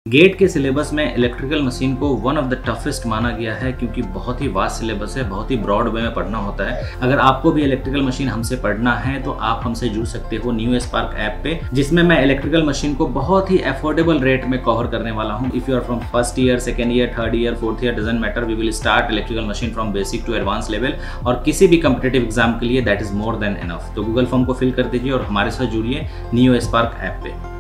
Gate के syllabus में electrical machine को वन ऑफ द टफेस्ट माना गया है क्योंकि बहुत ही वास्ट सिलेबस है, बहुत ही ब्रॉड वे में पढ़ना होता है। अगर आपको भी इलेक्ट्रिकल मशीन हमसे पढ़ना है तो आप हमसे जुड़ सकते हो न्यू स्पार्क ऐप पे, जिसमें मैं इलेक्ट्रिकल मशीन को बहुत ही अफोर्डेबल रेट में कवर करने वाला हूँ। If you are from first year, second year, third year, fourth year, doesn't matter, we will start electrical machine from basic to advance level, और किसी भी कॉम्पिटिटिव एग्जाम के लिए that is more than enough. तो Google form को fill कर दीजिए और हमारे साथ जुड़िए न्यू स्पार्क ऐप पे।